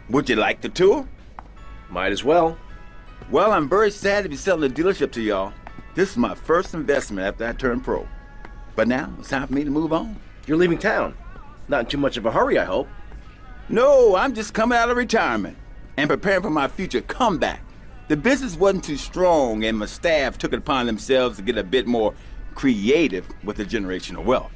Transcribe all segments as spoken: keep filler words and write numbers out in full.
Would you like the tour? Might as well. Well, I'm very sad to be selling the dealership to y'all. This is my first investment after I turned pro. But now, it's time for me to move on. You're leaving town. Not in too much of a hurry, I hope. No, I'm just coming out of retirement and preparing for my future comeback. The business wasn't too strong, and my staff took it upon themselves to get a bit more creative with the generational wealth.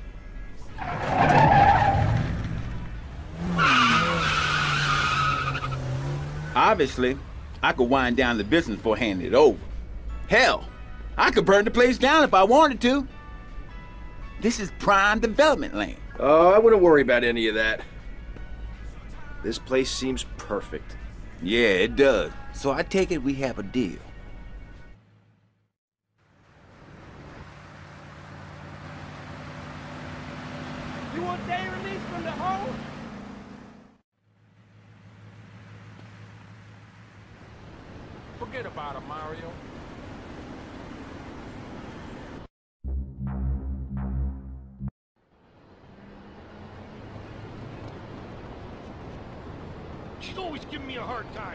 Obviously, I could wind down the business before handing it over. Hell, I could burn the place down if I wanted to. This is prime development land. Oh, I wouldn't worry about any of that. This place seems perfect. Yeah, it does. So I take it we have a deal. You want day release from the hole? Forget about it, Mario. She's always giving me a hard time.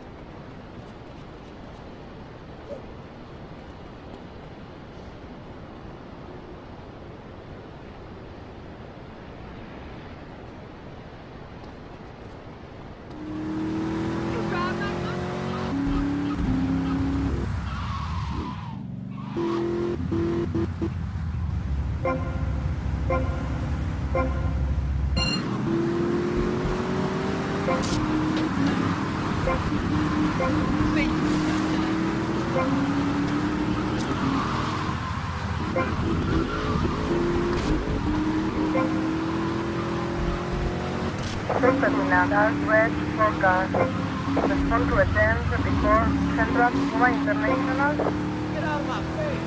Terminal Red for cars. Respond to attend before Central Cuba International. Get out of my face!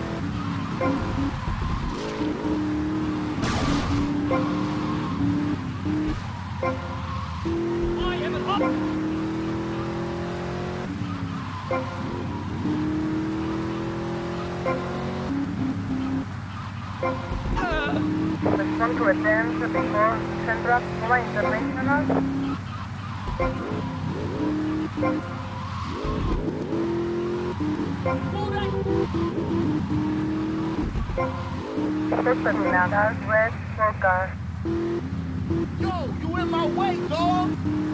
I am an up! Respond to attend before Central Cuba International. Terminal Red for cars. Yo, you in my way, dog!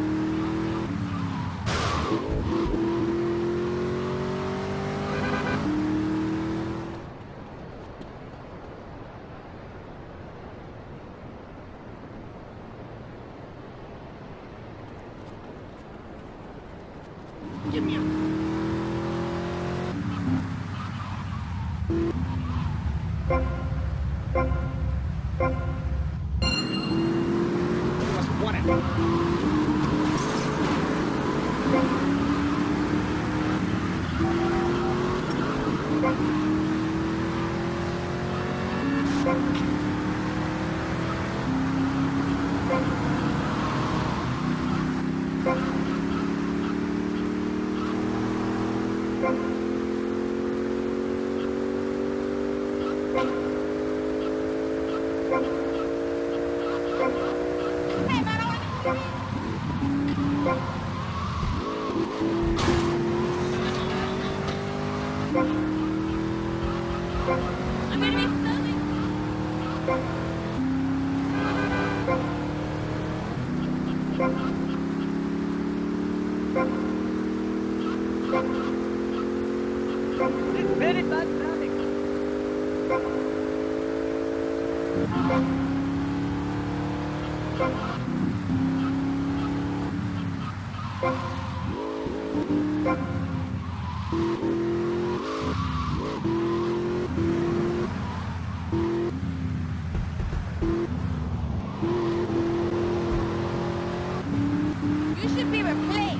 Give me a... It's very bad traffic. You should be replaced.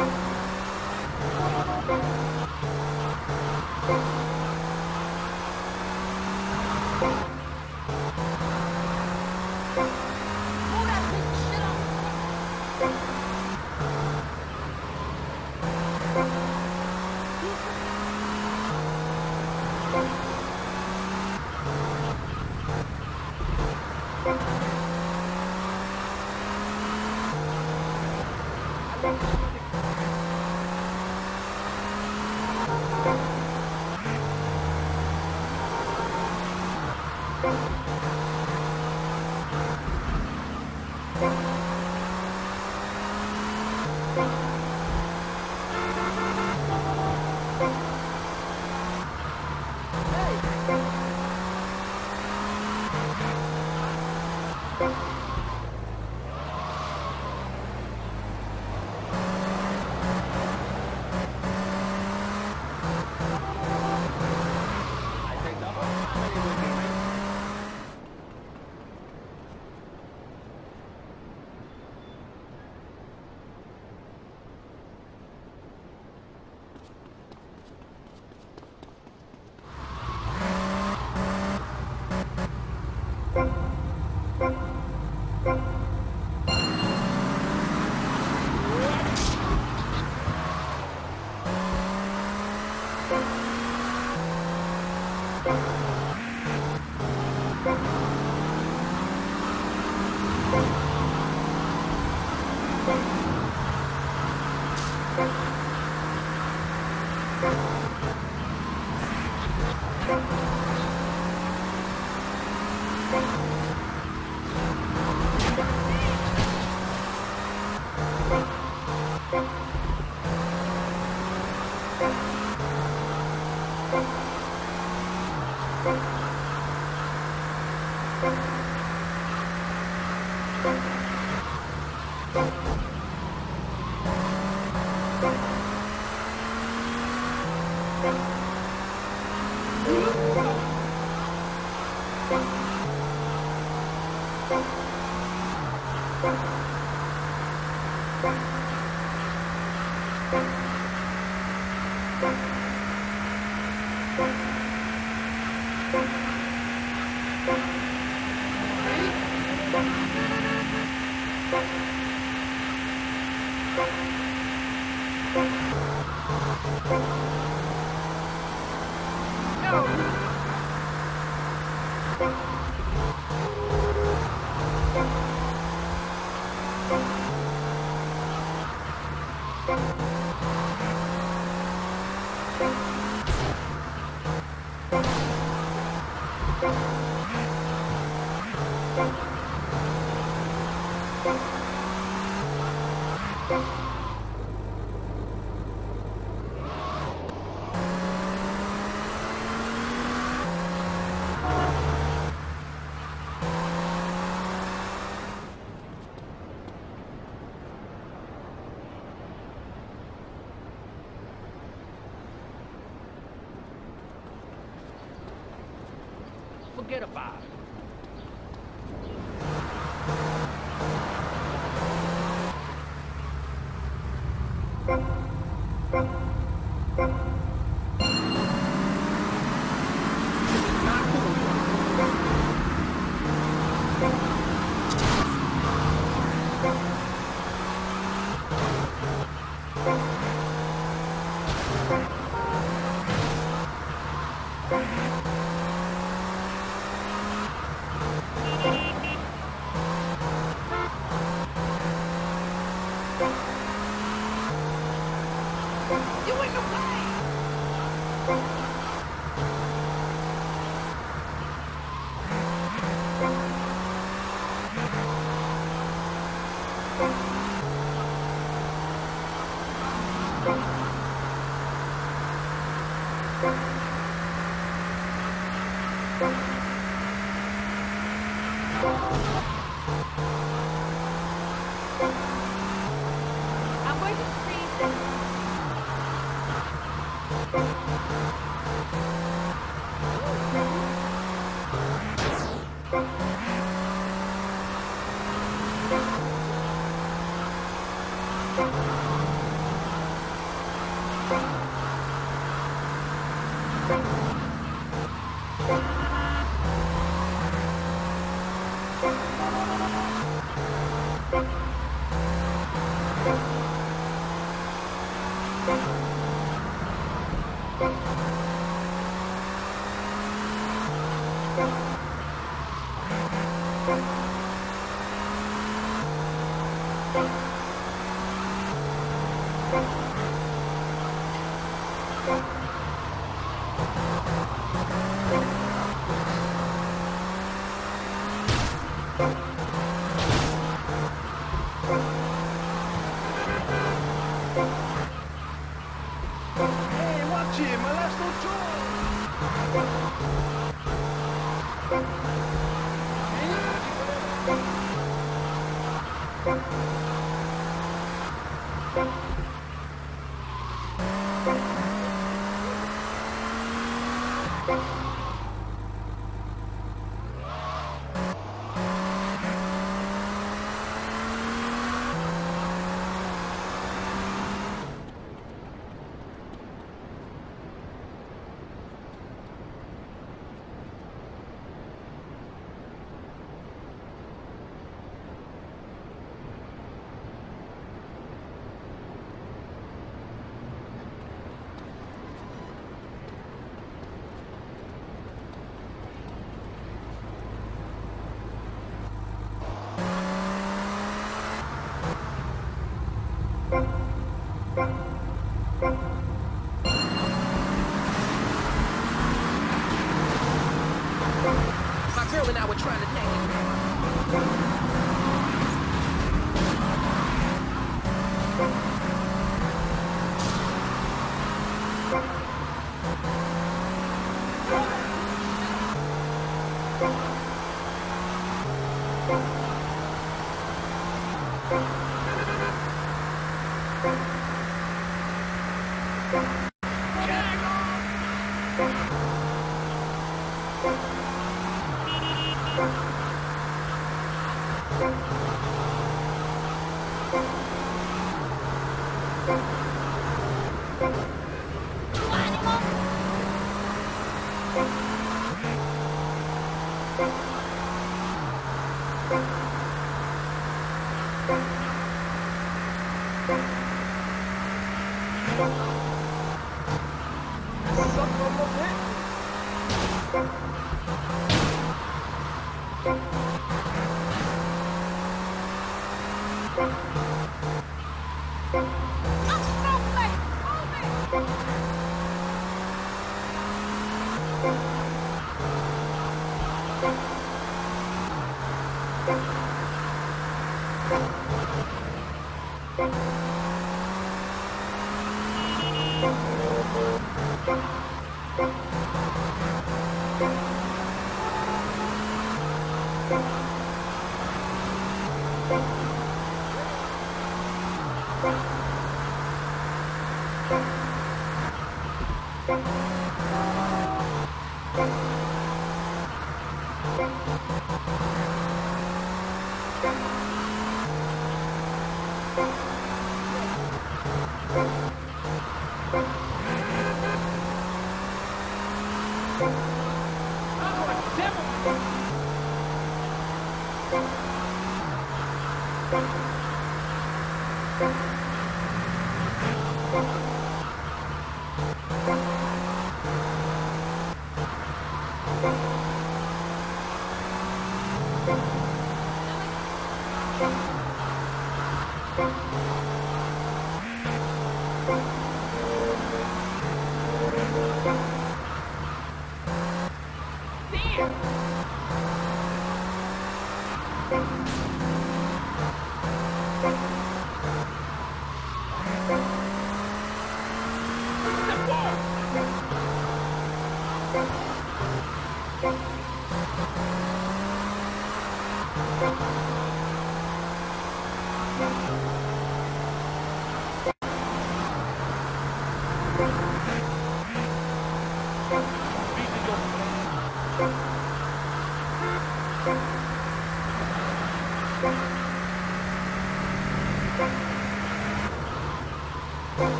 Forget about it.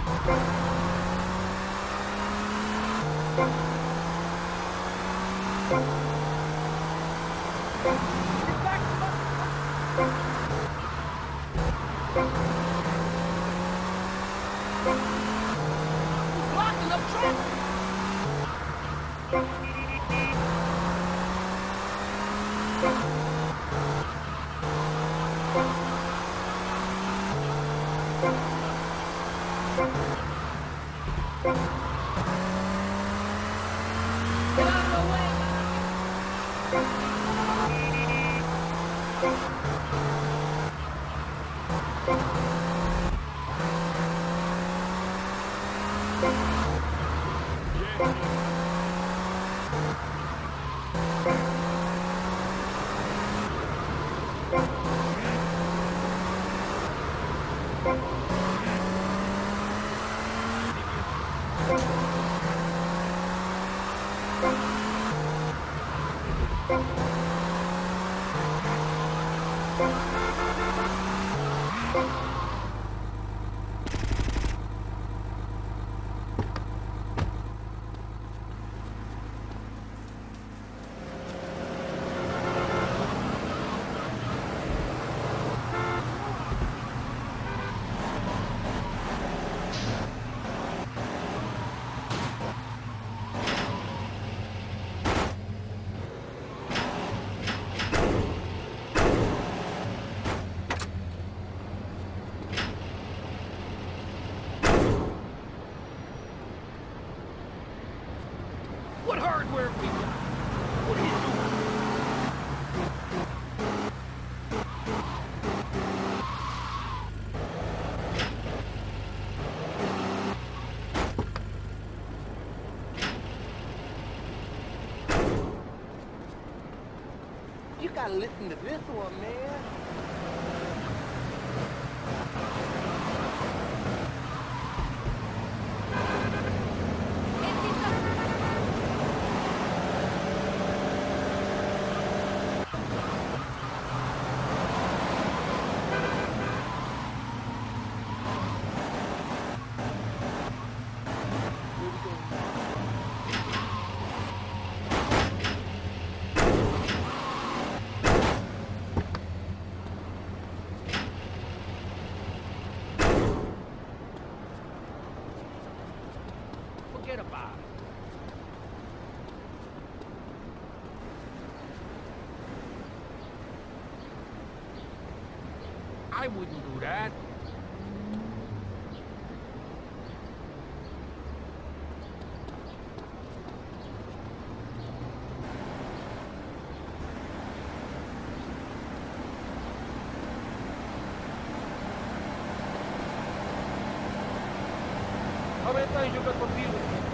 Blocking up traffic. Get out of the way. What hardware we got? What are you doing? You gotta listen to this one, man. Forget about it. I wouldn't do that. How many times you got confused?